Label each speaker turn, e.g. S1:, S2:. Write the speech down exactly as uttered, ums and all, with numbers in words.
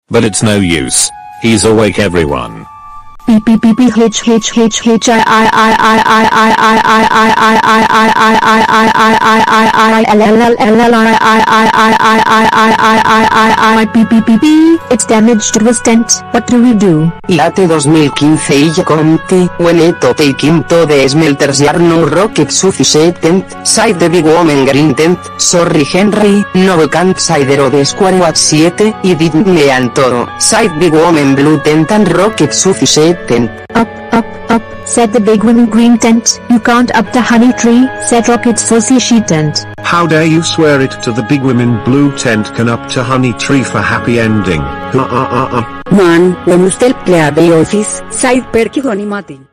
S1: But it's no use. He's awake, everyone.
S2: Beep beep beep beep H H H H I I I I I I I I I I I I I I I I I L L L L L I I I I I I I I I I I beep beep beep beep. It's damaged to a stent. What do we do?
S3: Late dos mil quince y Conti, when it taking to the smelters are no rocket sufficient, side the big woman green tent, sorry Henry, no we can't side the square at seven, y didn't me and toro, side big woman blue tent and rocket sufficient.
S2: Up, up, up, said the big woman green tent. You can't up the honey tree, said Rocket Saucy she tent.
S4: How dare you swear it to the big women blue tent can up to honey tree for happy ending. Uh uh uh uh.
S5: Man, when usted plea the office, side perky honey Martin.